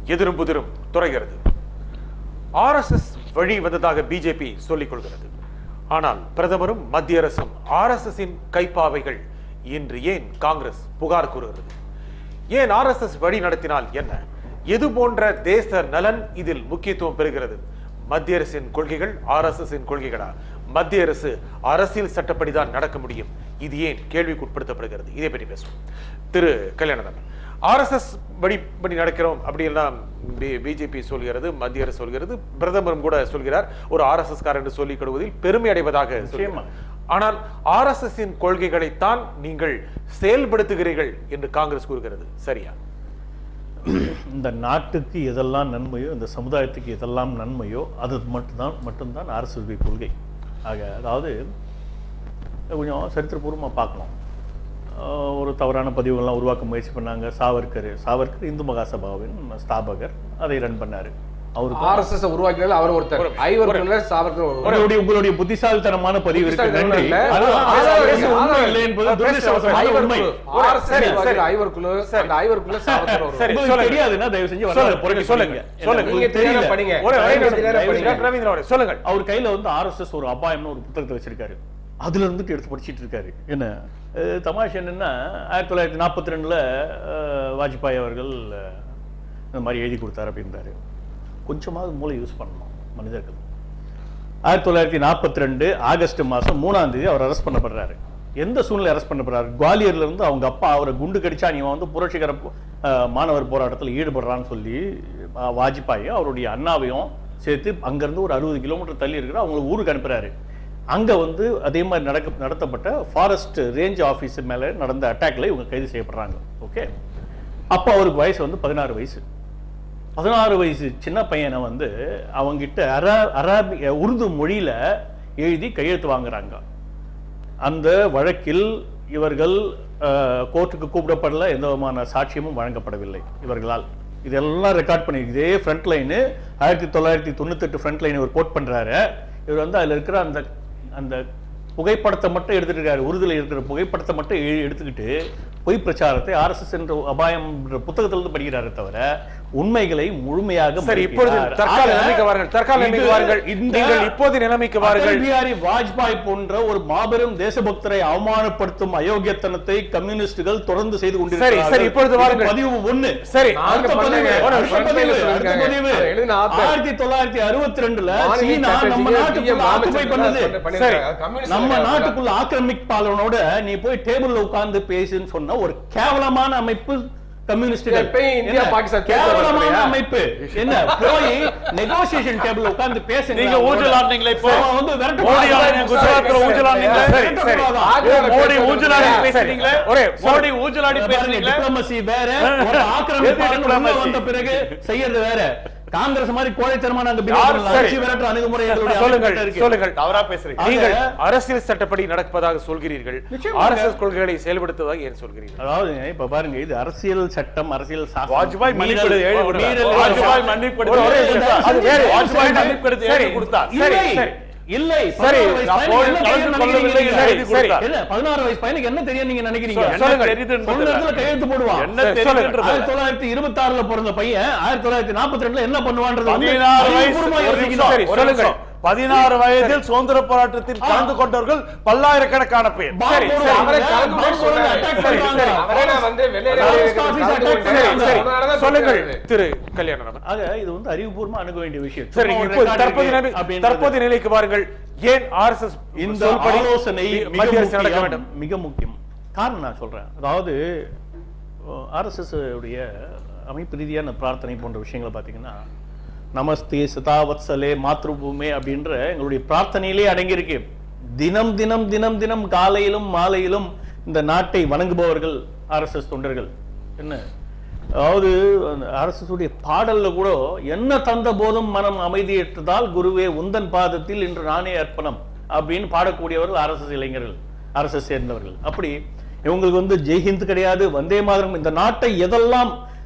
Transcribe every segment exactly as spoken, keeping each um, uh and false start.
எதிரும் புதிரும் துறைகிறது. ஆர் எஸ் எஸ் வழி வந்ததாக பிஜேபி சொல்லிக் கொள்கிறது. ஆனால் பிரதமரும் மத்திய அரசும் ஆர் எஸ் எஸ் கைப்பாவைகள் இன்று ஏன் காங்கிரஸ் புகார் கூறுகிறது? ஏன் ஆர் எஸ் எஸ் வழி நடத்தினால் என்ன? எது போன்ற தேச நலன் இதில் முக்கியத்துவம் பெறுகிறது? மத்திய அரசின் கொள்கைகள் ஆர் எஸ் எஸ் கொள்கைகளா? மத்திய அரசு அரசியல் சட்டப்படிதான் நடக்க முடியும். இது ஏன் கேள்விக்கு உட்படுத்தப்படுகிறது? இதை பற்றி பேசுவோம். Thiru Kalyanaraman, R S S படி படி நடக்கிறோம் அப்படி எல்லாம் பிஜேபி சொல்கிறது, மத்திய அரசு சொல்கிறது, பிரதமரும் கூட சொல்கிறார். ஒரு ஆர் எஸ் எஸ் காரர் என்று சொல்லிக் கொள்வதில் பெருமை அடைவதாக சொல்கிறார். ஆனால் ஆர் எஸ் எஸ் கொள்கைகளைத்தான் நீங்கள் செயல்படுத்துகிறீர்கள் என்று காங்கிரஸ் கூறுகிறது. சரியா? இந்த நாட்டுக்கு எதெல்லாம் நன்மையோ, இந்த சமுதாயத்துக்கு எதெல்லாம் நன்மையோ அது மட்டும்தான் மட்டும்தான் ஆர் எஸ் எஸ் கொள்கை. ஆக அதாவது கொஞ்சம் சரித்திரபூர்வமாக பார்க்கணும். ஒரு தவறான பதிவுகள்லாம் உருவாக்க முயற்சி பண்ணாங்க. சாவர்கர் சாவர்கர் இந்து மகாசபாவின் ஸ்தாபகர், அதை ரன் பண்ணாரு. அவருக்கு ஆர்எஸ்எஸ் உருவாக்கினால அவர் ஒருத்தர். ஐவருக்குள்ள சாவர்கர் உங்களுடைய உங்களுடைய புத்திசாலித்தனமான பதிவு இருக்கு. நன்றி. இல்லை என்பது துரதிர்ஷ்டவசமான உண்மை. ஐவருக்குள்ள அந்த ஐவருக்குள்ள சாவர்கர் ஒரு சரி தெரியாதுன்னா தயவு செஞ்சு வரலாறு புரட்டி சொல்லுங்க. சொல்லுங்க. நீங்க தெரியல படிங்க. ஒரு ரவீந்திரன் சொல்லுங்க. அவர் கையில வந்து ஆர்எஸ்எஸ் ஒரு அபாயம்னு ஒரு புத்தகத்தை வச்சிருக்காரு. அதுல இருந்துட்டு எடுத்து படிச்சுட்டு இருக்காரு. என்ன தமாஷ் என்னன்னா, ஆயிரத்தி தொள்ளாயிரத்தி நாற்பத்தி ரெண்டுல வாஜ்பாய் அவர்கள் இந்த மாதிரி எழுதி கொடுத்தாரு அப்படின்றாரு. கொஞ்சமாவது மூளை யூஸ் பண்ணணும் மனிதர்கள். ஆயிரத்தி தொள்ளாயிரத்தி நாற்பத்தி ரெண்டு ஆகஸ்ட் மாசம் மூணாம் தேதி அவர் அரெஸ்ட் பண்ணப்படுறாரு. எந்த சூழ்நிலை அரெஸ்ட் பண்ணப்படுறாரு? குவாலியர்ல இருந்து அவங்க அப்பா அவரை குண்டு கடிச்சா நீ வந்து புரட்சிகர மாணவர் போராட்டத்தில் ஈடுபடுறான்னு சொல்லி வாஜ்பாய் அவருடைய அண்ணாவையும் சேர்த்து அங்கிருந்து ஒரு அறுபது கிலோமீட்டர் தள்ளி இருக்கிற அவங்களுக்கு ஊருக்கு அனுப்புறாரு. அங்க வந்து அதே மாதிரி நடக்க நடத்தப்பட்ட ஃபாரஸ்ட் ரேஞ்ச் ஆபீஸ் மேல நடந்த அட்டாக்ல இவங்க கைது செய்யப்படுறாங்க. ஓகே, அப்ப அவருக்கு வயசு வந்து பதினாறு வயசு. பதினாறு வயசு சின்ன பையனை வந்து அவங்கிட்ட அரா அராபி உருது மொழியில எழுதி கையெழுத்து வாங்குறாங்க. அந்த வழக்கில் இவர்கள் கோர்ட்டுக்கு கூப்பிடப்படல, எந்த விதமான சாட்சியமும் வழங்கப்படவில்லை இவர்களால். இதெல்லாம் ரெக்கார்ட் பண்ணி இதே ஃப்ரண்ட் லைனு ஆயிரத்தி தொள்ளாயிரத்தி தொண்ணூத்தி எட்டு ஃப்ரண்ட் லைன் இவர் கோட் பண்றாரு. இவர் வந்து அதுல இருக்கிற அந்த அந்த புகைப்படத்தை மட்டும் எடுத்துட்டு இருக்காரு. உறுதியில் இருக்கிற புகைப்படத்தை மட்டும் எடுத்துக்கிட்டு பொய் பிரச்சாரத்தை ஆர் எஸ் எஸ் என்ற அபாயம் புத்தகத்திலிருந்து படிக்கிறாரே தவிர உண்மைகளை முழுமையாக சரி. இப்பொழுது தற்கால நிலைமைக்கு வாருங்கள். தற்கால நிலைமைக்கு வாருங்கள். நீங்கள் இப்போது நிலைமைக்கு வாருங்கள். பிஹாரி வாஜ்பாய் போன்ற ஒரு மாபெரும் தேசபக்தரை அவமானப்படுத்தும் அயோக்கியத்தனத்தை கம்யூனிஸ்டுகள் தொடர்ந்து செய்து கொண்டிருக்கிறார்கள். சரி, இப்பொழுது வாருங்கள். பதிவு ஒன்று. சரி, அடுத்த பதிவு ஆயிரத்தி தொள்ளாயிரத்தி அறுபத்தி ரெண்டுல சீனா நம்ம நாட்டுக்குள்ள ஆக்குபை பண்ணது. நம்ம நாட்டுக்குள்ள ஆக்கிரமிப்பாளனோட நீ போய் டேபிள்ல உட்கார்ந்து பேசுன்னு சொன்ன ஒரு கேவலமான அமைப்பு கம்யூனிஸ்டுகள். இந்தியா பாகிஸ்தான் கேவலமான அமைப்பு. என்ன போய் நெகோசியேஷன் டேபிள் உட்கார்ந்து பேசுங்க. நீங்க ஊஞ்சல் ஆடுனீங்களே, இப்போ வந்து விரட்டு மோடி ஆடுங்க. குஜராத்ல ஊஞ்சல் ஆடுனீங்களே. சரி சரி, மோடி ஊஞ்சல் ஆடி பேசுறீங்களே. ஒரே மோடி ஊஞ்சல் ஆடி பேசுறீங்களே. டிப்ளமசி வேற, ஒரு ஆக்கிரமிப்பாளர் வந்த பிறகு செய்யறது வேற. காங்கிரஸ் மாதிரி கோழைத்தனமா நாங்க விரட்டு அணுகுமுறை சொல்லுங்கள். தவறா பேசுறீங்க. நீங்கள் அரசியல் சட்டப்படி நடப்பதாக சொல்கிறீர்கள், ஆர் எஸ் எஸ் கொள்கைகளை செயல்படுத்துவதாக ஏன் சொல்கிறீர்கள்? அதாவது இப்ப பாருங்க, இது அரசியல் சட்டம், அரசியல் வாஜ்பாய் மன்னிப்பு வாஜ்பாய் மன்னிப்பு அது வேற. வாஜ்பாய் மன்னிப்பு எழுதி கொடுத்தார். சரி சரி இல்லை, சரி, பதினாறு வயசு பையனுக்கு என்ன தெரியும் நீங்க நினைக்கிறீங்க? கையெழுத்து போடுவான். ஆயிரத்தி தொள்ளாயிரத்தி இருபத்தி ஆறுல பிறந்த பையன் ஆயிரத்தி தொள்ளாயிரத்தி நாற்பத்தி ரெண்டுல என்ன பண்ணுவான்றது பதினாறு வயதில் சுதந்திர போராட்டத்தில் கலந்து கொண்டவர்கள் பல்லாயிரக்கணக்கான பேர். சொல்லுங்கள் திரு கல்யாணராமன். ஆக இது வந்து அறிவுபூர்வமா அணுக வேண்டிய விஷயம். சரி, தற்போதைய நிலைக்கு பாருங்கள். ஏன் ஆர் எஸ் எஸ் இந்த ஆலோசனை மிக முக்கியம்? காரணம் நான் சொல்றேன். அதாவது ஆர் எஸ் எஸ் உடைய அமைப்பு ரீதியான பிரார்த்தனை போன்ற விஷயங்களை பாத்தீங்கன்னா, நமஸ்தே சதாவத்சலே மாத்ருபூமே அப்படின்ற எங்களுடைய பிரார்த்தனையிலே அடங்கியிருக்கு. தினம் தினம் தினம் தினம் காலையிலும் மாலையிலும் இந்த நாட்டை வணங்குபவர்கள் ஆர் எஸ் எஸ் தொண்டர்கள். என்ன அதாவது ஆர் எஸ் எஸ் உடைய பாடல்ல கூட என்ன தந்த போதும் மனம் அமைதியற்றதால் குருவே உந்தன் பாதத்தில் இன்று நானே அர்ப்பணம் அப்படின்னு பாடக்கூடியவர்கள் ஆர் எஸ் எஸ் இளைஞர்கள், ஆர் எஸ் எஸ் சேர்ந்தவர்கள். அப்படி இவங்களுக்கு வந்து ஜெய்ஹிந்த் கிடையாது, வந்தே மாதரம். இந்த நாட்டை எதெல்லாம்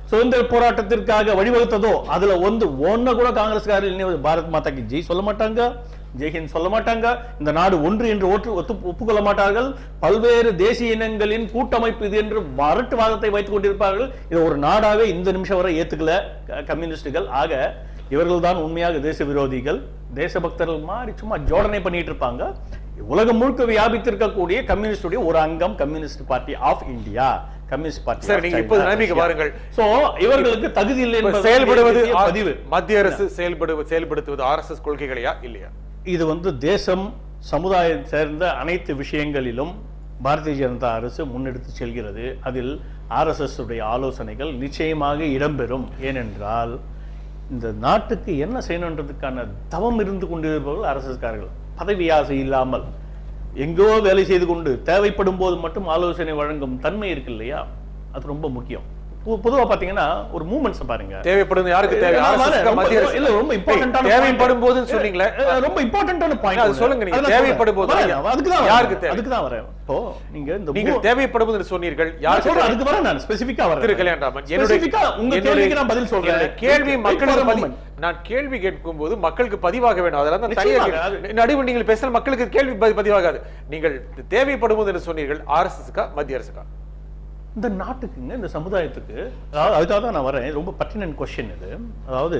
சுதந்திர போராட்டத்திற்காக வழிவகுத்ததோ அதுல வந்து ஒன்ன கூட காங்கிரஸ்காரர்கள் பாரத் மாதா கி ஜெய் சொல்ல மாட்டாங்க, ஜெய்ஹிந்த் சொல்ல மாட்டாங்க, இந்த நாடு ஒன்று என்று ஒற்று ஒத்து ஒப்புக்கொள்ள மாட்டார்கள், பல்வேறு தேசிய இனங்களின் கூட்டமைப்பு இது என்று வரட்டுவாதத்தை வைத்துக் கொண்டிருப்பார்கள். இது ஒரு நாடாவே இந்த நிமிஷம் வரை ஏத்துக்கல கம்யூனிஸ்டுகள். ஆக இவர்கள் தான் உண்மையாக தேச விரோதிகள், தேசபக்தர்கள் மாதிரி சும்மா ஜோடனை பண்ணிட்டு இருப்பாங்க. உலகம் முழுக்க வியாபித்திருக்கக்கூடிய கம்யூனிஸ்டுடைய ஒரு அங்கம் communist party of India, communist party. சரி, நீங்க இப்போது நிலைமைக்கு வாருங்கள். சோ இவர்களுக்கு தகுதி இல்லை என்பது செயல்படுவது பதிவு. மத்திய அரசு செயல்படுவது செயல்படுத்துவது ஆர்எஸ்எஸ் கொள்கைகளையா இல்லையா? இது வந்து தேசம் சமுதாயம் சேர்ந்த அனைத்து விஷயங்களிலும் பாரதிய ஜனதா அரசு முன்னெடுத்து செல்கிறது. அதில் ஆர்எஸ்எஸ் உடைய ஆலோசனைகள் நிச்சயமாக இடம்பெறும். ஏனென்றால் இந்த நாட்டுக்கு என்ன செய்யணுன்றதுக்கான தவம் இருந்து கொண்டிருப்பவர்கள் அரசுக்காரர்கள். பதவி ஆசை இல்லாமல் எங்கோ வேலை செய்து கொண்டு தேவைப்படும் போது மட்டும் ஆலோசனை வழங்கும் தன்மை இருக்கு இல்லையா, அது ரொம்ப முக்கியம். பொதுவா பாத்தீங்கன்னா ஒரு மூவ்மெண்ட்ஸ் பாருங்க, தேவைப்படுது யாருக்கு தேவை? இல்ல ரொம்ப இம்பார்ட்டன்ட்டான தேவைப்படும் போது சொன்னீங்களே, ரொம்ப இம்பார்ட்டன்ட்டான பாயிண்ட் அது சொல்லுங்க. நீங்க தேவைப்படும் போது அதுக்கு தான் யாருக்கு தேவை? அதுக்கு தான் வரேன். இப்போ நீங்க இந்த நீங்க தேவைப்படும் போது சொன்னீர்கள், யாருக்கு தேவை? அதுக்கு வரேன் நான் ஸ்பெசிஃபிக்கா வரேன். திரு கல்யாணராமன், என்னோட உங்க கேள்விக்கு நான் பதில் சொல்றேன். கேள்வி மக்களுக்கு நான் கேள்வி கேட்கும் போது மக்களுக்கு பதிவாக வேணும். அதெல்லாம் தான் தனியாக நடுவு நீங்கள் பேசல, மக்களுக்கு கேள்வி பதிவாகாது. நீங்கள் தேவைப்படும் போது என்று சொன்னீர்கள், ஆர்எஸ்எஸ்க்கா மத்திய அரசுக்கா? இந்த நாட்டுக்குங்க, இந்த சமுதாயத்துக்கு, அதாவது அதுக்காக தான் நான் வரேன். ரொம்ப பர்டினன்ட் கொஸ்டின் இது. அதாவது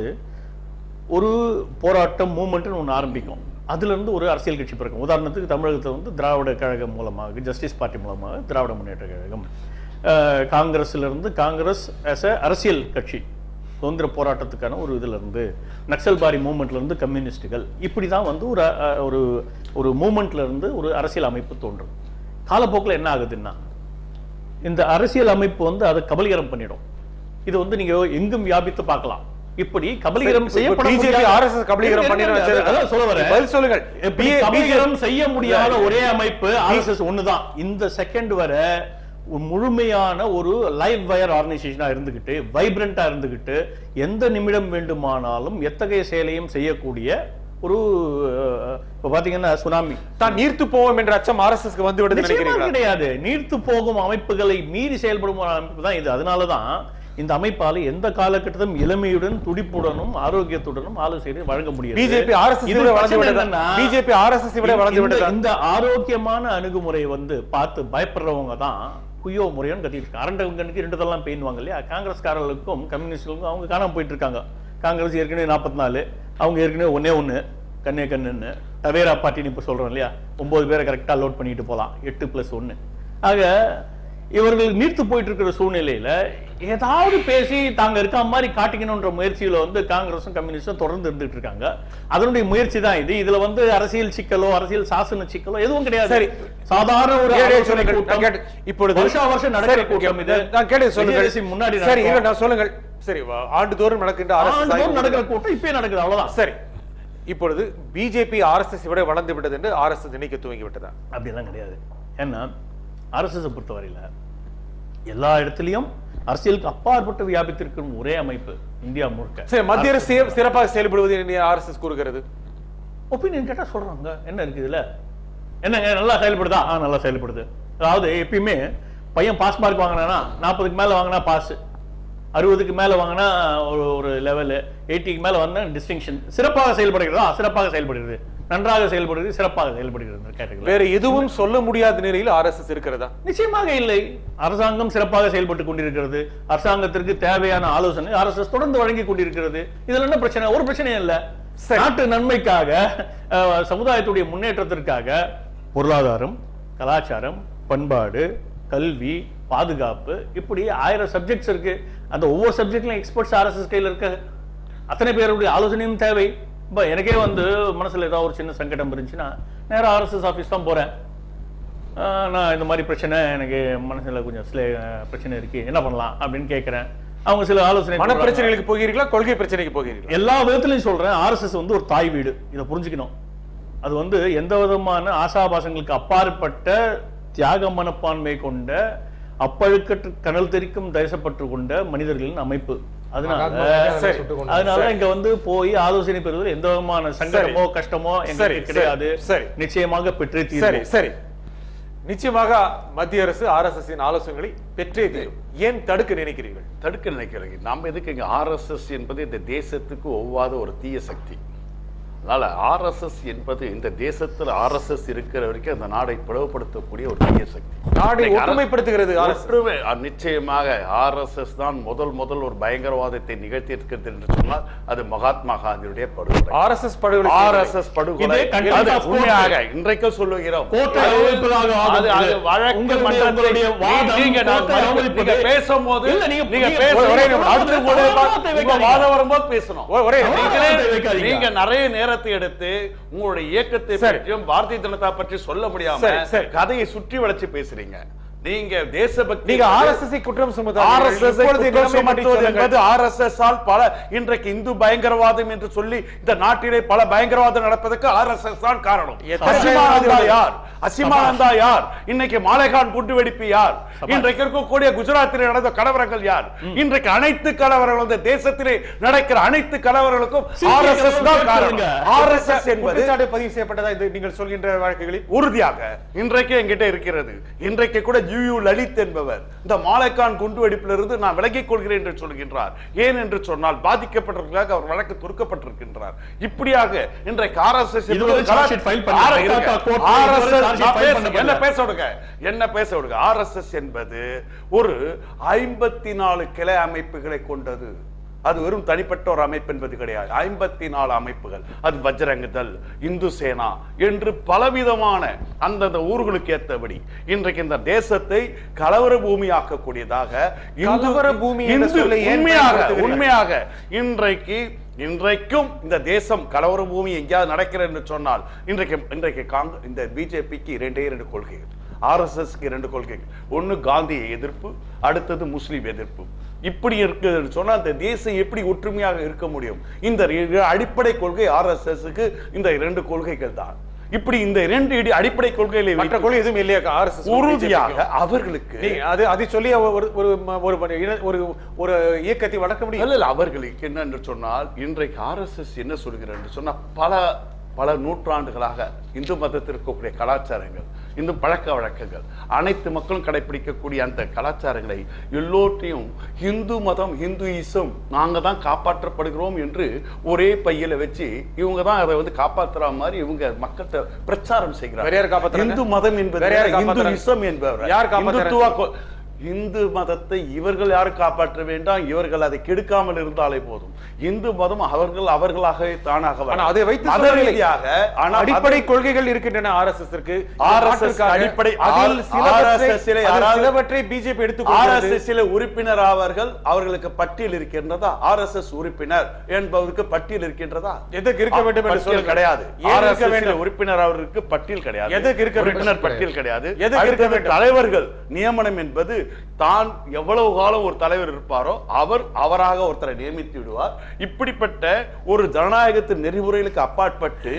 ஒரு போராட்டம் மூவ்மெண்ட்னு ஒன்று ஆரம்பிக்கும், அதுல இருந்து ஒரு அரசியல் கட்சி பிறக்கும். உதாரணத்துக்கு தமிழகத்தில் வந்து திராவிட கழகம் மூலமாக, ஜஸ்டிஸ் பார்ட்டி மூலமாக திராவிட முன்னேற்ற கழகம், காங்கிரஸ்ல இருந்து காங்கிரஸ் ஆஸ் அ அரசியல் கட்சி சுதந்திர போராட்டத்துக்கான ஒரு இதுல இருந்து, நக்சல்பாரி மூவ்மெண்ட்ல இருந்து கம்யூனிஸ்டுகள், இப்படிதான் வந்து ஒரு ஒரு ஒரு மூவ்மெண்ட்ல இருந்து ஒரு அரசியல் அமைப்பு தோன்றும். காலப்போக்கில் என்ன ஆகுதுன்னா இந்த அரசியல் அமைப்பு வந்து அதை கபலீகரம் பண்ணிடும். இது வந்து நீங்க எங்கும் வியாபித்து பார்க்கலாம். இப்படி கபலீகரம் கபலீகரம் செய்ய முடியாத ஒரே அமைப்பு ஆர்எஸ்எஸ் ஒண்ணுதான். இந்த செகண்ட் வர முழுமையான ஒரு லைவ் வயர் ஆர்கனைசேஷனா இருந்துகிட்டு, வைப்ரண்டா இருந்துகிட்டு, எந்த நிமிடம் வேண்டுமானாலும் எத்தகைய செயலையும் செய்யக்கூடிய ஒரு, இப்ப பாத்தீங்கன்னா சுனாமி தான் நீர்த்து போவோம் என்ற அச்சம் ஆர்எஸ்எஸ்க்கு வந்து விடுது நினைக்கிறீங்களா? கிடையாது. நீர்த்து போகும் அமைப்புகளை மீறி செயல்படும் அமைப்பு தான் இது. அதனாலதான் இந்த அமைப்பால எந்த காலகட்டத்திலும் இளமையுடன், துடிப்புடனும், ஆரோக்கியத்துடனும் ஆலோசனை வழங்க முடியாது. பிஜேபி ஆர்எஸ்எஸ் விட வளர்ந்து விட்டது. இந்த ஆரோக்கியமான அணுகுமுறை வந்து பார்த்து பயப்படுறவங்க தான் குயோ முறையோன்னு கத்திட்டு அரண்டவங்களுக்கு ரெண்டுதெல்லாம் பெயின்வாங்க இல்லையா. காங்கிரஸ்காரர்களுக்கும் கம்யூனிஸ்டுகளுக்கும் அவங்க காணாம போயிட்டு இருக்காங்க. காங்கிரஸ் ஏற்கனவே நாற்பத்தி நாலு, அவங்க ஏற்கனவே ஒன்னே ஒண்ணு கண்ணே கண்ணுன்னு. டவேரா பார்ட்டின்னு இப்ப சொல்றோம் இல்லையா, ஒன்பது பேரை கரெக்டா லோட் பண்ணிட்டு போலாம், எட்டு பிளஸ் ஒன்னு. ஆக இவர்கள் நீர்த்து போயிட்டு இருக்கிற சூழ்நிலையில ஏதாவது பேசி தாங்க இருக்க மாதிரி காட்டிக்கணும்ன்ற முயற்சியில வந்து காங்கிரஸும் கம்யூனிஸ்டும் தொடர்ந்து இருந்துட்டு இருக்காங்க. அதனுடைய முயற்சி தான் இது. இதுல வந்து அரசியல் சிக்கலோ அரசியல் சாசன சிக்கலோ எதுவும் கிடையாது. சரி, சாதாரண ஒரு இப்பொழுது வருஷா வருஷம் நடக்கிற கூட்டம் இது. நான் கேட்டு சொல்லுங்க முன்னாடி. சரி, நான் சொல்லுங்கள். சரி, ஆண்டுதோறும் நடக்கின்ற ஆண்டுதோறும் நடக்கிற கூட்டம் இப்பயே நடக்குது, அவ்வளவுதான். சரி, இப்பொழுது பிஜேபி ஆர்எஸ்எஸ் விட வளர்ந்து விட்டது என்று ஆர்எஸ்எஸ் நினைக்க துவங்கி விட்டதா? அப்படியெல்லாம் கிடையாது. ஏன்னா ஆர்எஸ்எஸ் பொறுத்தவரையில எல்லா இடத்திலையும் அரசியலுக்கு அப்பாற்பட்டு வியாபித்திருக்கும் ஒரே அமைப்பு இந்தியா முழுக்க. சரி, மத்திய அரசு சிறப்பாக செயல்படுவது ஆர்எஸ்எஸ் கூறுகிறது. ஒப்பீனியன் கேட்டா சொல்றாங்க, என்ன இருக்கு இதுல? என்னங்க நல்லா செயல்படுதா? ஆ, நல்லா செயல்படுது. அதாவது எப்பயுமே பையன் பாஸ் மார்க் வாங்கினா நாற்பதுக்கு மேல வாங்கினா பாஸ், அறுபதுக்கு மேல வாங்கினா ஒரு ஒரு லெவலு, எயிட்டிக்கு மேல வந்தா டிஸ்டிங்ஷன். சிறப்பாக செயல்படுகிறதா? சிறப்பாக செயல்படுகிறது, நன்றாக செயல்படுகிறது, சிறப்பாக செயல்படுகிறது. வேற எதுவும் சொல்ல முடியாத நிலையில் ஆர்எஸ்எஸ் இருக்கிறதா? நிச்சயமாக இல்லை. அரசாங்கம் சிறப்பாக செயல்பட்டு கொண்டிருக்கிறது. அரசாங்கத்திற்கு தேவையான ஆலோசனை ஆர்எஸ்எஸ் தொடர்ந்து வழங்கி கொண்டிருக்கிறது. இதுல என்ன பிரச்சனை? ஒரு பிரச்சனையும் இல்ல. நாட்டு நன்மைக்காக, சமுதாயத்துடைய முன்னேற்றத்திற்காக பொருளாதாரம், கலாச்சாரம், பண்பாடு, கல்வி, பாதுகாப்பு, இப்படி ஆயிரம் சப்ஜெக்ட்ஸ் இருக்கு. அந்த ஒவ்வொரு சப்ஜெக்ட்லயும் எக்ஸ்பர்ட்ஸ் ஆர்எஸ்எஸ் கையில் இருக்க. அத்தனை பேருடைய ஆலோசனையும் தேவை. இப்போ எனக்கே வந்து மனசுல ஏதாவது ஒரு சின்ன சங்கடம் இருந்துச்சுன்னா நேரம் ஆர்எஸ்எஸ் ஆஃபீஸ் தான் போறேன். நான் இந்த மாதிரி பிரச்சனை, எனக்கு மனசுல கொஞ்சம் சில பிரச்சனை இருக்கு, என்ன பண்ணலாம் அப்படின்னு கேட்கிறேன். அவங்க சில ஆலோசனை. மன பிரச்சனைகளுக்கு போகிறீர்களா, கொள்கை பிரச்சனைக்கு போகிறீர்களா? எல்லா விதத்திலையும் சொல்றேன். ஆர்எஸ்எஸ் வந்து ஒரு தாய் வீடு, இதை புரிஞ்சுக்கணும். அது வந்து எந்த விதமான ஆசாபாசங்களுக்கு அப்பாற்பட்ட தியாக மனப்பான்மை கொண்ட, அப்பழுக்கற்று கனல் தெரிக்கும் தேசப்பற்று கொண்ட மனிதர்களின் அமைப்பு. அதனால அதனால இங்க வந்து போய் ஆலோசனை பெறுவது எந்த விதமான சங்கடமோ கஷ்டமோ எங்களுக்கு கிடையாது. நிச்சயமாக பெற்றே தீர்வு. சரி, நிச்சயமாக மத்திய அரசு ஆர்எஸ்எஸ் ஆலோசனைகளை பெற்றே தீரும். ஏன் தடுக்க நினைக்கிறீர்கள்? தடுக்க நினைக்கிறீங்க நம்ம எதுக்கு இங்க ஆர்எஸ்எஸ் என்பது இந்த தேசத்துக்கு ஒவ்வாத ஒரு தீய சக்தி. அதனால ஆர்எஸ்எஸ் என்பது இந்த தேசத்தில் ஆர்எஸ்எஸ் இருக்கிற வரைக்கும் அந்த நாடை பிளவுபடுத்தக்கூடிய ஒரு தீய சக்தி. நாடை ஒற்றுமைப்படுத்துகிறது ஒற்றுமை. நிச்சயமாக ஆர்எஸ்எஸ் தான் முதல் முதல் ஒரு பயங்கரவாதத்தை நிகழ்த்தியிருக்கிறது என்று சொன்னால் அது மகாத்மா காந்தியுடைய படுகொலை. ஆர்எஸ்எஸ் படுகொலை ஆர்எஸ்எஸ் படுகொலை உண்மையாக இன்றைக்கும் சொல்லுகிறோம். பேசும்போது வரும்போது பேசணும். நீங்க நிறைய நேரம் எடுத்து உங்களுடைய இயக்கத்தை பற்றியும் பாரதிய ஜனதா பற்றி சொல்ல முடியாம கதையை சுற்றி வளைச்சு பேசுறீங்க. நீங்க தேசபக்தி, நீங்க ஆர்எஸ்எஸ் குற்றம் சுமத்துவது, ஆர்எஸ்எஸ் குற்றம் சுமத்துவது என்பது ஆர்எஸ்எஸ் ஆல் பல இன்றைக்கு இந்து பயங்கரவாதம் என்று சொல்லி இந்த நாட்டிலே பல பயங்கரவாதம் நடப்பதற்கு ஆர்எஸ்எஸ் தான் காரணம். அசிமானந்தா யார்? அசிமானந்தா யார்? இன்னைக்கு மாலேகான் குண்டு வெடிப்பு யார்? இன்றைக்கு இருக்கக்கூடிய குஜராத்திலே நடந்த கலவரங்கள் யார்? இன்றைக்கு அனைத்து கலவரங்களும் இந்த தேசத்திலே நடக்கிற அனைத்து கலவரங்களுக்கும் ஆர்எஸ்எஸ் தான் காரணம். ஆர்எஸ்எஸ் என்பது பதிவு செய்யப்பட்டதா நீங்கள் சொல்கின்ற வழக்குகளில் உறுதியாக இன்றைக்கு என்கிட்ட இருக்கிறது. இன்றைக்கு கூட யூ லலித் என்பவர் இந்த மாலேகான் குண்டு வெடிப்பிலிருந்து நான் விலகிக் கொள்கிறேன் என்று சொல்கின்றார். ஏன் என்று சொன்னால் பாதிக்கப்பட்டவர்களுக்காக அவர் வழக்கு தொடுக்கப்பட்டிருக்கின்றார். இப்படியாக இன்றைக்கு ஆர்எஸ்எஸ் என்ன பேச விடுங்க என்ன பேச விடுங்க ஆர்எஸ்எஸ் என்பது ஒரு ஐம்பத்தி நாலு கிளை அமைப்புகளை கொண்டது. அது வெறும் தனிப்பட்ட ஒரு அமைப்பு என்பது கிடையாது. ஐம்பத்தி நாலு அமைப்புகள். அது பஜ்ரங் தள், இந்து சேனா என்று பலவிதமான அந்தந்த ஊர்களுக்கு ஏற்றபடி இன்றைக்கு இந்த தேசத்தை கலவர பூமியாக்கக்கூடியதாக உண்மையாக உண்மையாக இன்றைக்கு இன்றைக்கும் இந்த தேசம் கலவர பூமி எங்கேயாவது நடக்கிறது என்று சொன்னால் இன்றைக்கு இன்றைக்கு காங்கிரஸ் இந்த பிஜேபிக்கு இரண்டே இரண்டு கொள்கைகள், ஆர்எஸ்எஸ்க்கு இரண்டு கொள்கைகள். ஒன்னு காந்திய எதிர்ப்பு, அடுத்தது முஸ்லிம் எதிர்ப்பு. இப்படி இருக்குன்னு சொன்னா அந்த தேசம் எப்படி ஒற்றுமையாக இருக்க முடியும்? இந்த அடிப்படை கொள்கை ஆர்எஸ்எஸ்க்கு இந்த இரண்டு கொள்கைகள் தான். இப்படி இந்த இரண்டு அடிப்படை கொள்கைகளை மற்ற கொள்கை எதுவும் இல்லையா ஆர்எஸ்எஸ்? உறுதியாக அவர்களுக்கு அது அதை சொல்லி ஒரு ஒரு ஒரு இயக்கத்தை வளர்க்க முடியும். இல்ல அவர்களுக்கு என்ன என்று சொன்னால் இன்றைக்கு ஆர்எஸ்எஸ் என்ன சொல்கிறது சொன்னா பல பல நூற்றாண்டுகளாக இந்து மதத்தில் இருக்கக்கூடிய கலாச்சாரங்கள், இந்து பழக்க வழக்கங்கள், அனைத்து மக்களும் கடைபிடிக்கக்கூடிய அந்த கலாச்சாரங்களை எல்லோற்றையும் இந்து மதம், இந்துயிசம் நாங்க தான் காப்பாற்றப்படுகிறோம் என்று ஒரே பையில வச்சு இவங்க தான் அதை வந்து காப்பாற்றுற மாதிரி இவங்க மக்கள்கிட்ட பிரச்சாரம் செய்கிறார். இந்து மதம் என்பது இந்துயிசம் என்பவர் இந்துத்துவ இந்து மதத்தை இவர்கள் யாரும் காப்பாற்ற வேண்டாம், இவர்கள் அதை கெடுக்காமல் இருந்தாலே போதும். இந்து மதம் அவர்கள் அவர்களாகவே தானாக அதை வைத்து அடிப்படை கொள்கைகள் இருக்கின்றன ஆர்எஸ்எஸ். ஆர்எஸ்எஸ் அடிப்படை சிலவற்றை பிஜேபி எடுத்து ஆர்எஸ்எஸ் உறுப்பினர் ஆவார்கள். அவர்களுக்கு பட்டியல் இருக்கின்றதா? ஆர்எஸ்எஸ் உறுப்பினர் என்பதற்கு பட்டியல் இருக்கின்றதா? எதற்கு இருக்க வேண்டும் என்று சொல்ல கிடையாது. உறுப்பினர் அவருக்கு பட்டியல் கிடையாது. எதற்கு இருக்க உறுப்பினர் பட்டியல் கிடையாது. தலைவர்கள் நியமனம் என்பது தான் எவ்வளவு காலம் ஒரு தலைவர் இருப்பாரோ அவர் அவராக ஒருத்தரை நியமித்து விடுவார். இப்படிப்பட்ட ஒரு ஜனநாயகத்தின் நெறிமுறைகளுக்கு அப்பாற்பட்டு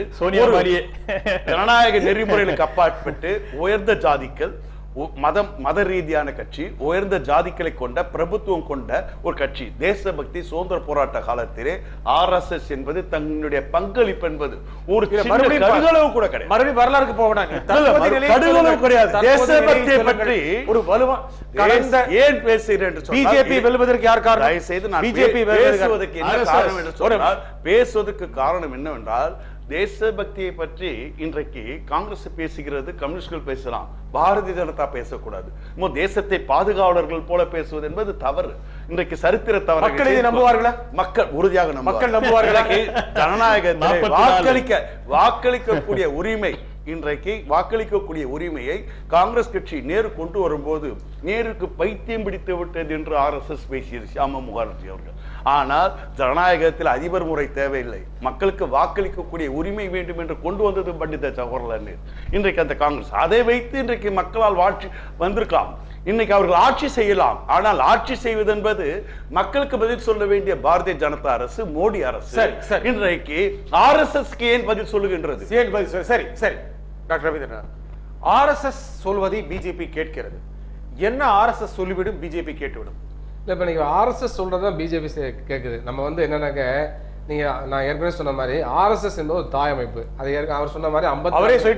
ஜனநாயக நெறிமுறைகளுக்கு அப்பாற்பட்டு உயர்ந்த ஜாதிகள் மதம் மத ரீதியான கட்சி, உயர்ந்த ஜாதிகளை கொண்ட பிரபுத்துவம் கொண்ட ஒரு கட்சி. தேசபக்தி சுதந்திர போராட்ட காலத்திலே ஆர்எஸ்எஸ் என்பது தன்னுடைய பங்களிப்பு என்பது ஒரு கடுகளவு கூட கிடையாது. மறுபடியும் வரலாறுக்கு போவாங்க கடுகளவு கிடையாது. தேசபக்தியை பற்றி ஒரு வலுவா கடந்த ஏன் பேசுகிறேன் பிஜேபி வெல்வதற்கு யார் காரணம்? தயவு செய்து நான் பிஜேபி பேசுவதற்கு என்ன காரணம் என்று சொன்னால் பேசுவதற்கு காரணம் என்னவென்றால் தேசபக்தியை பற்றி இன்றைக்கு காங்கிரஸ் பேசுகிறது, கம்யூனிஸ்டுகள் பேசலாம், பாரதிய ஜனதா பேசக்கூடாது. தேசத்தை பாதுகாவலர்கள் போல பேசுவது என்பது தவறு. இன்றைக்கு சரித்திர தவறு. மக்கள் இதை நம்புவார்களா? மக்கள் உறுதியாக மக்கள் நம்புவார்களா? ஜனநாயக வாக்களிக்க வாக்களிக்கக்கூடிய உரிமை இன்றைக்கு வாக்களிக்கக்கூடிய உரிமையை காங்கிரஸ் கட்சி நேரு கொண்டு வரும்போது நேருக்கு பைத்தியம் பிடித்து விட்டது என்று ஆர்எஸ்எஸ் பேசியது ஷியாமா முகர்ஜி அவர்கள். ஆனால் ஜனநாயகத்தில் அதிபர் முறை தேவையில்லை, மக்களுக்கு வாக்களிக்கக்கூடிய உரிமை வேண்டும் என்று கொண்டு வந்தது பண்டித ஜவஹர்லால் நேரு. இன்றைக்கு அந்த காங்கிரஸ் அதை வைத்து இன்றைக்கு மக்களால் ஆட்சி வந்திருக்கலாம். இன்னைக்கு அவர்கள் ஆட்சி செய்யலாம். ஆனால் ஆட்சி செய்வது என்பது மக்களுக்கு பதில் சொல்ல வேண்டிய பாரதிய ஜனதா அரசு, மோடி அரசு. இன்றைக்கு ஆர்எஸ்எஸ் ஏன் பதில் சொல்லுகின்றது? சரி சரி டாக்டர் ரவீந்திரநாத், ஆர்எஸ்எஸ் சொல்வதை பிஜேபி கேட்கிறது. என்ன ஆர்எஸ்எஸ் சொல்லிவிடும் பிஜேபி கேட்டுவிடும்? இல்லை, இப்போ நீங்கள் ஆர்எஸ்எஸ் சொல்கிறதான் பிஜேபி கேட்குது. நம்ம வந்து என்னன்னாக்க நீங்கள் நான் ஏற்கனவே சொன்ன மாதிரி ஆர்எஸ்எஸ் என்பது ஒரு தாய் அமைப்பு. அது அவர் சொன்ன மாதிரி ஐம்பத்தி அவரே சொல்லிட்டார்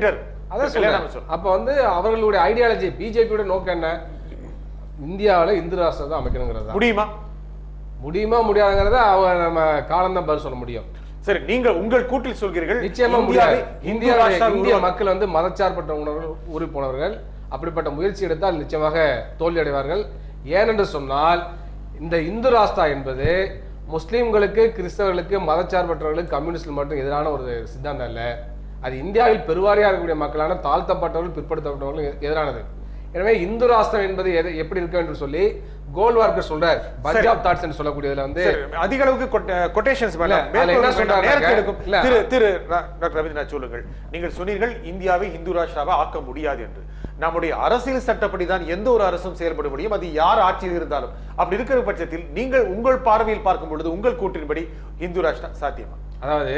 அதான் சொல்றேன். அப்ப வந்து அவர்களுடைய ஐடியாலஜி பிஜேபியோட நோக்கம் என்ன? இந்தியாவில் இந்து ராஷ்டிரம் தான் அமைக்கணுங்கிறது. முடியுமா முடியுமா முடியாதுங்கிறத அவங்க நம்ம காலம் தான் பதில் சொல்ல முடியும். சரி, நீங்கள் உங்கள் கூட்டில் சொல்கிறீர்கள் நிச்சயமா முடியாது. இந்தியா இந்திய மக்கள் வந்து மதச்சார்பற்ற உணர்வு ஊறி போனவர்கள். அப்படிப்பட்ட முயற்சி எடுத்தால் நிச்சயமாக தோல்வி அடைவார்கள். ஏனென்று சொன்னால் இந்த இந்து ராஷ்டிரா என்பது முஸ்லிம்களுக்கு, கிறிஸ்தவர்களுக்கு, மதச்சார்பற்றவர்களுக்கு, கம்யூனிஸ்ட் மட்டும் எதிரான ஒரு சித்தாந்தம் அல்ல. அது இந்தியாவில் பெருவாரியாக இருக்கக்கூடிய மக்களான தாழ்த்தப்பட்டவர்கள், பிற்படுத்தப்பட்டவர்கள் எதிரானது. எனவே இந்து ராஷ்டிரம் என்பது எப்படி இருக்க வேண்டும் சொல்லி கோல்வார்கர் சொல்றார். பஞ்ச் ஆஃப் தாட்ஸ் என்று சொல்லக்கூடியதுல வந்து அதிக அளவுக்கு கொட்டேஷன்ஸ் திரு திரு டாக்டர் ரவீந்திரநாத் சொல்லுங்கள். நீங்கள் சொன்னீர்கள் இந்தியாவை இந்து ராஷ்டிராவை ஆக்க முடியாது என்று. நம்முடைய அரசியல் சட்டப்படிதான் எந்த ஒரு அரசும் செயல்பட முடியும், அது யார் ஆட்சியில் இருந்தாலும். அப்படி இருக்கிற பட்சத்தில் நீங்கள் உங்கள் பார்வையில் பார்க்கும் பொழுது உங்கள் கூற்றின்படி இந்து ராஷ்டிரா சாத்தியமா? அதாவது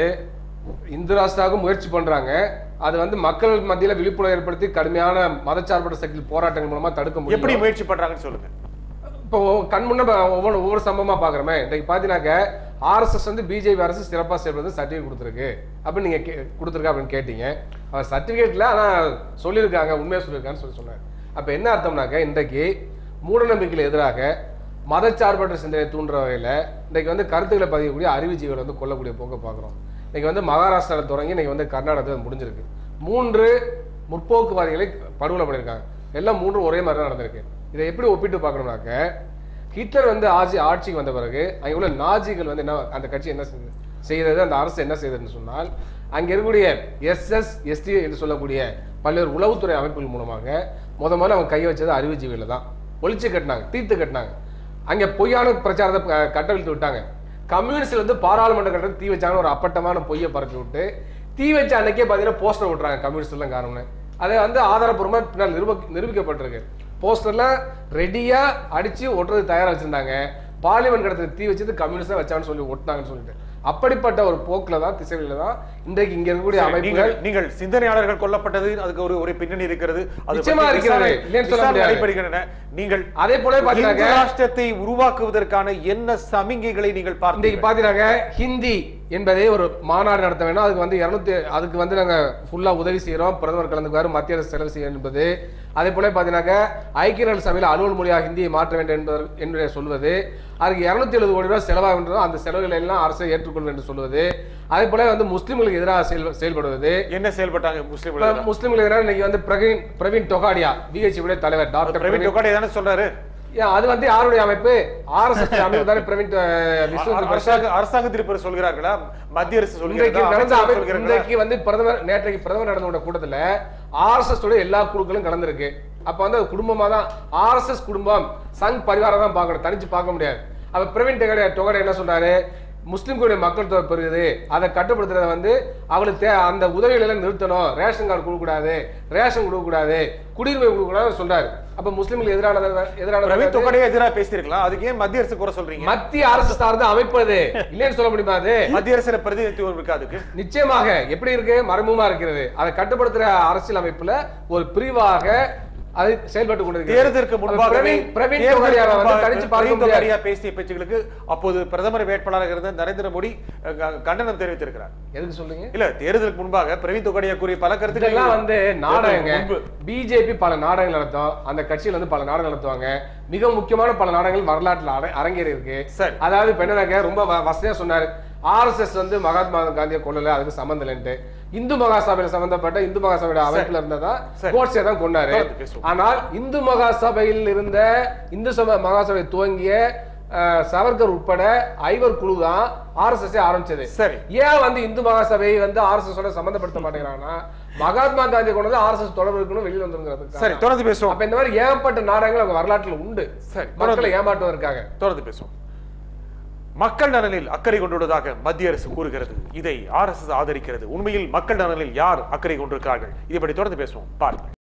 இந்து ராஷ்டிராவுக்கு முயற்சி பண்றாங்க. அது வந்து மக்கள் மத்தியில விழிப்புணர்வு ஏற்படுத்தி கடுமையான மதச்சார்பற்ற சக்தி போராட்டங்கள் மூலமா தடுக்க முடியும். எப்படி முயற்சி பண்றாங்கன்னு சொல்லுங்க. இப்போ கண் முன்ன ஒவ்வொரு ஒவ்வொரு சம்பவமா பாக்குறோமே. இன்னைக்கு பாத்தீங்கன்னாக்க ஆர்எஸ்எஸ் வந்து பிஜேபி அரசு சிறப்பா செயல்படுறது சர்டிபிகேட் கொடுத்துருக்கு அப்படின்னு நீங்க கொடுத்துருக்க அப்படின்னு கேட்டீங்க. அவர் சர்டிபிகேட்ல ஆனா சொல்லியிருக்காங்க, உண்மையா சொல்லியிருக்கான்னு சொல்லி சொன்னார். அப்ப என்ன அர்த்தம்னாக்க இன்றைக்கு மூட நம்பிக்கைக்கு எதிராக மதச்சார்பற்ற சிந்தனை தூண்டுற வகையில இன்னைக்கு வந்து கருத்துக்களை பதியக்கூடிய அறிவுஜீவிகளை வந்து கொல்லக்கூடிய போக்க பாக்குறோம். இன்னைக்கு வந்து மகாராஷ்டிராவில் தொடங்கி இன்னைக்கு வந்து கர்நாடகத்தில் முடிஞ்சிருக்கு. மூன்று முற்போக்குவாதிகளை படுகொலை பண்ணியிருக்காங்க. எல்லாம் மூன்று ஒரே மாதிரி தான் நடந்திருக்கு. இதை எப்படி ஒப்பிட்டு பார்க்கணும்னாக்க ஹிட்லர் வந்து ஆட்சி ஆட்சிக்கு வந்த பிறகு அங்கே உள்ள நாஜிகள் வந்து என்ன அந்த கட்சி என்ன செய்தது, அந்த அரசு என்ன செய்ததுன்னு சொன்னால் அங்கே இருக்கக்கூடிய எஸ்எஸ் எஸ்டி என்று சொல்லக்கூடிய பல்வேறு உளவுத்துறை அமைப்புகள் மூலமாக முத முதல்ல அவங்க கை வச்சது அறிவுஜீவிகளை தான். ஒழிச்சு கட்டினாங்க, தீர்த்து கட்டினாங்க. அங்கே பொய்யான பிரச்சாரத்தை கட்டவிழ்த்து விட்டாங்க. கம்யூனிஸ்ட்ல வந்து பாராளுமன்ற கட்டத்தில் தீ வச்சாங்கன்னு ஒரு அப்பட்டமான பொய்யை பரப்பி விட்டு தீ வச்ச அன்னைக்கே பார்த்தீங்கன்னா போஸ்டர் விட்டுறாங்க கம்யூனிஸ்ட் எல்லாம் காரணம்னு. அதை வந்து ஆதாரப்பூர்வமாக பின்னால் நிரூப நிரூபிக்கப்பட்டிருக்கு. போஸ்டர்ல ரெடியா அடிச்சு ஒட்டுறது தயாரா வச்சிருந்தாங்க. பார்லிமெண்ட் கடத்துல தீ வச்சது கம்யூனிஸ்ட் தான் வச்சான்னு சொல்லி ஒட்டினாங்கன்னு சொல்லிட்டு அப்படிப்பட்ட ஒரு போக்குல தான் திசையில தான் இன்றைக்கு இங்க இருக்கக்கூடிய அமைப்புகள். நீங்கள் சிந்தனையாளர்கள் கொல்லப்பட்டது அதுக்கு ஒரு ஒரு பின்னணி இருக்கிறது, நிச்சயமா இருக்கிறது, இல்லைன்னு சொல்ல முடியாது. நீங்கள் அதே போல பாத்தீங்கன்னா ராஷ்டிரத்தை உருவாக்குவதற்கான என்ன சமிகைகளை நீங்கள் பார்த்தீங்க பாத்தீங்கன்னா ஹிந்தி என்பதே ஒரு மாநாடு நடத்த வேணும். அதுக்கு வந்து இருநூத்தி அதுக்கு வந்து நாங்க ஃபுல்லா உதவி செய்யறோம், பிரதமர் கலந்துக்குவாரு, மத்திய அரசு செலவு செய்யும் என்பது. அதே போல பாத்தீங்கன்னா ஐக்கிய நாடு சபையில் அலுவல் மொழியாக ஹிந்தியை மாற்ற வேண்டும் என்பது என்று சொல்வது. அதுக்கு இருநூத்தி எழுபது கோடி ரூபாய் செலவாகின்றதோ அந்த செலவுகளை எல்லாம் அரசை ஏற்றுக்கொள்ளும் என்று சொல்வது. அதே போல வந்து முஸ்லிம்களுக்கு எதிராக செயல்படுவது. என்ன செயல்பட்டாங்க முஸ்லிம்கள்? முஸ்லிம்களுக்கு எதிராக இன்னைக்கு வந்து பிரவீன் பிரவீன் தொகாடியா பிஹெச்சி தலைவர் டாக்டர் பிரவீன் தொகாடியா தானே சொல்றாரு. அது வந்து யாருடைய அமைப்பு? ஆர்எஸ்எஸ் அமைப்பு தானே. பிரவீன் அரசாங்கத்திற்கு சொல்கிறார்களா, மத்திய அரசு சொல்கிறது? இன்றைக்கு வந்து பிரதமர் நேற்றைக்கு பிரதமர் நடந்த கூட்டத்துல ஆர்எஸ்எஸ் உடைய எல்லா குழுக்களும் கலந்துருக்கு. அப்ப வந்து குடும்பமா தான் ஆர்எஸ்எஸ் குடும்பம் சங் பரிவாரம் தான் பார்க்கணும், தனிச்சு பார்க்க முடியாது. அப்ப பிரவீன் தொகாடியா என்ன சொல்றாரு? முஸ்லிம்களுடைய மக்கள் தொகை பெருகுது, அதை கட்டுப்படுத்துறத வந்து அவளுக்கு அந்த உதவிகள் எல்லாம் நிறுத்தணும், ரேஷன் கார்டு கொடுக்கூடாது, ரேஷன் கொடுக்கக்கூடாது, குடியுரிமை கொடுக்கக்கூடாதுன்னு சொல்றாரு. அப்ப முஸ்லிம்களுக்கு எதிரான எதிரான எதிராக பேசிருக்கலாம். அதுக்கு ஏன் மத்திய அரசு குறை சொல்றீங்க? மத்திய அரசு சார்ந்து அமைப்பது இல்லைன்னு சொல்ல முடியுமா? அது மத்திய அரசு பிரதிநிதித்துவம் இருக்கு. அதுக்கு நிச்சயமாக எப்படி இருக்கு? மறைமுகமா இருக்கிறது. அதை கட்டுப்படுத்துற அரசியல் அமைப்புல ஒரு பிரிவாக அது செயல்பட்டு கொண்டிருக்கிறது. தேர்தலுக்கு முன்பாக பேசிய பேச்சுகளுக்கு அப்போது பிரதமர் வேட்பாளராக இருந்த நரேந்திர மோடி கண்டனம் தெரிவித்திருக்கிறார். எதுக்கு சொல்லுங்க? இல்ல, தேர்தலுக்கு முன்பாக பிரவீன் தொகாடியா கூறிய பல கருத்துக்கள் எல்லாம் வந்து நாடகங்க. பிஜேபி பல நாடகங்கள் நடத்தும், அந்த கட்சியில வந்து பல நாடகம் நடத்துவாங்க. மிக முக்கியமான பல நாடகங்கள் வரலாற்றுல அரங்கேறி இருக்கு. அதாவது பெண்ணனாக ரொம்ப வசதியா சொன்னாரு, ஆர்எஸ்எஸ் வந்து மகாத்மா காந்தியை கொள்ளல, அதுக்கு சம்பந்தம் இல்லைன்ட்டு. இந்து மகாசபையில சம்பந்தப்பட்ட இந்து மகாசபையோட அமைப்புல இருந்ததா கோட்ஸே தான் கொண்டாரு. ஆனால் இந்து மகாசபையில் இருந்த இந்து மகாசபை துவங்கிய சவர்கர் உட்பட ஐவர் குழு தான் ஆர்எஸ்எஸ் ஆரம்பிச்சது. சரி, ஏன் வந்து இந்து மகாசபை வந்து ஆர்எஸ்எஸ் ஓட சம்பந்தப்படுத்த மாட்டேங்கிறாங்கன்னா மகாத்மா காந்தி கொண்டு வந்து ஆர்எஸ்எஸ் தொடர்பு இருக்கணும், வெளியில் வந்துருங்கிறது. சரி, தொடர்ந்து பேசுவோம். அப்ப இந்த மாதிரி ஏகப்பட்ட நாடகங்கள் அவங்க வரலாற்றுல உண்டு. சரி, மக்களை ஏமாற்றுவதற்காக தொடர்ந்து பேசுவோம். மக்கள் நலனில் அக்கறை கொண்டுள்ளதாக மத்திய அரசு கூறுகிறது. இதை ஆர்எஸ்எஸ் ஆதரிக்கிறது. உண்மையில் மக்கள் நலனில் யார் அக்கறை கொண்டிருக்கிறார்கள்? இதை பற்றி தொடர்ந்து பேசுவோம். பாருங்கள்.